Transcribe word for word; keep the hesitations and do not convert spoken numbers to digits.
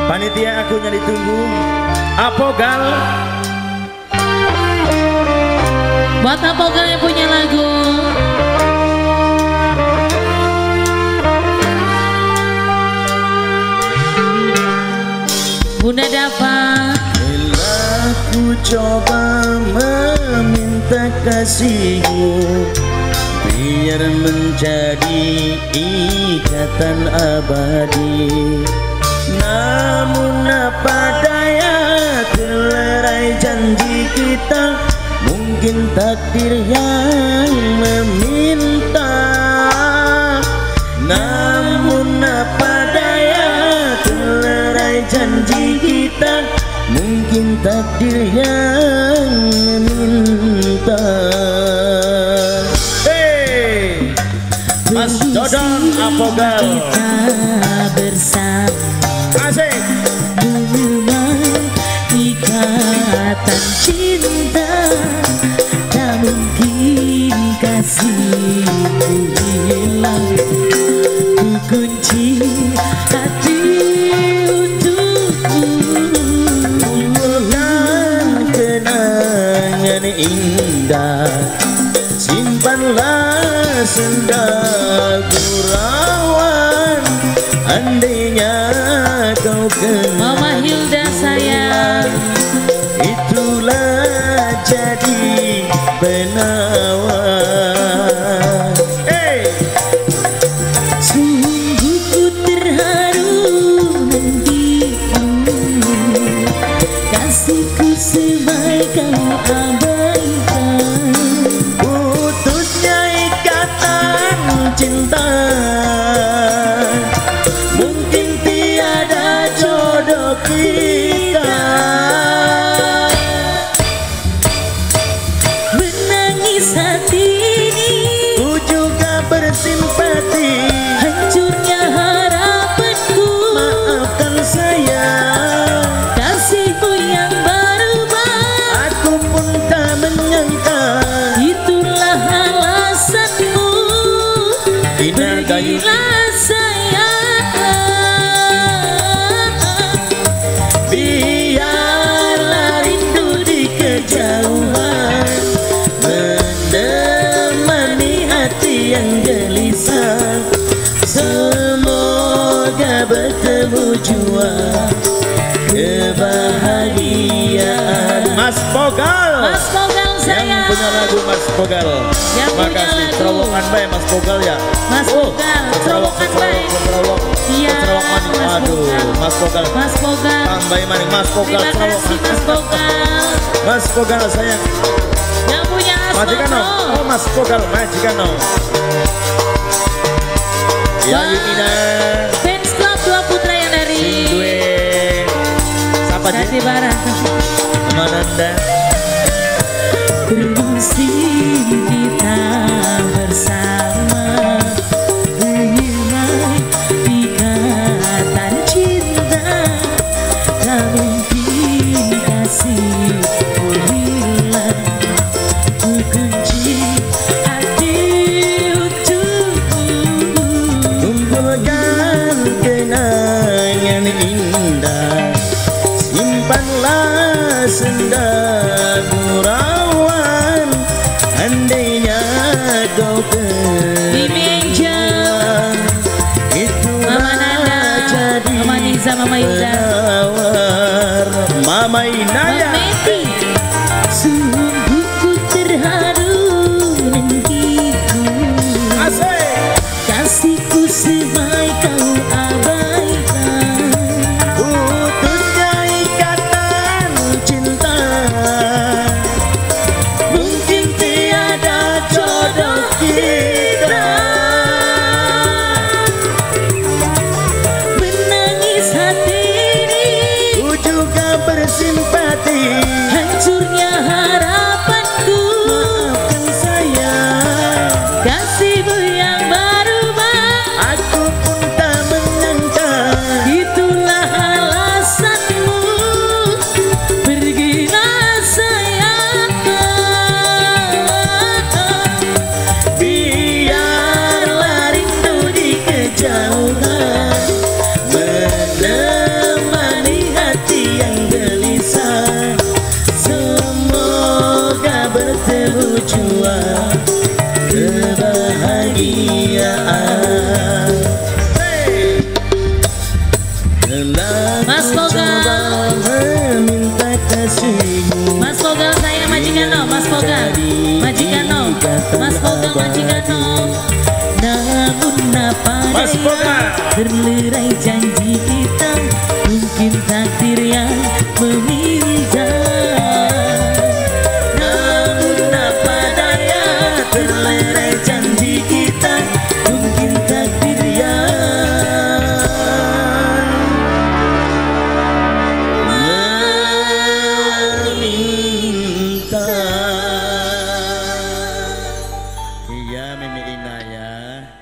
Panitia aku yang ditunggu Apogal. Buat Apogal yang punya lagu Bunda dapat. Bila ku coba meminta kasihmu, biar menjadi ikatan abadi. Namun apa daya, terlerai janji kita, mungkin takdir yang meminta. Namun apa daya, terlerai janji kita, mungkin takdir yang meminta. Hey, Mas Dodon Apogal bersama asik memang ikatan cinta, tak mungkin kasihku hilang. Ku kunci hati untukmu, bukan kenangan indah, simpanlah senda gurauan. Andainya kau kenal Mama Hilda sayang, itulah jadi penawan. Hey! sungguh ku terharu nantimu, kasihku semai kau abaikan. Putusnya ikatan cinta, mungkin tiada jodoh kita. Menangis hati ini, Ku juga bersimpati, hancurnya harapanku. maafkan saya, Kasihmu yang berubah, aku pun tak menyangka. itulah alasanmu. Ina Gayu Pergilah sayang, biarlah rindu di kejauhan menemani hati yang gelisah. Semoga bertemu jua kebahagiaan. Mas Pogal, Mas Pogal yang sayang, punya lagu Mas Pogal. Yang Terima punya kasih. lagu. Terowongan baik Mas Pogal ya. Mas Oh, Pogal, Secerowok, terowongan secerowok, baik. secerowok, Iya, secerowok maning. Mas Aduh, Pogal. Mas Pogal. Mas Pogal, Tambahin maning Mas Pogal. terima Secerowok. kasih Mas Pogal. Mas Pogal sayang. Yang punya Majikan no. Asmoro, Oh Mas Pogal, majikan no. Ya Wah. Yunina. Fans Club dua putra yang dari Gue. Siapa Jati sih? Barat. Mananda. Bermusim kita bersama, menyemai ikatan cinta, tak mungkin kasihku hilang. Ku kunci hati untukmu, Kumpulkan kenangan indah, simpanlah senda gurauan. Andainya kau Dimenja, itulah Mama Nanda, jadi Mama Niza, Mama Hilda, penawar. Mama Inaya. Mama Meti. Sungguh ku terharu nantiku, Asik. kasihku semai kau abaikan. Putusnya ikatan cinta, mungkin tiada jodoh kita. Menangis hati ini, Ku juga bersimpati, hancurnya harapanku. maafkan saya, Kasihmu yang berubah, aku pun tak menyangka. itulah alasanmu. Pergilah sayang, Biar kebahagiaan. Telah Mas Bogal, meminta kasihmu, Mas Bogal saya majikano, Mas Bogal, majikano, Mas Bogal majikano. Namun apa Mas daya Bogal. terlerai janji kita, mungkin takdir yang meminta. namun apa daya terlerai janji kita, mungkin takdir yang meminta. Iya Mimi Ina ya.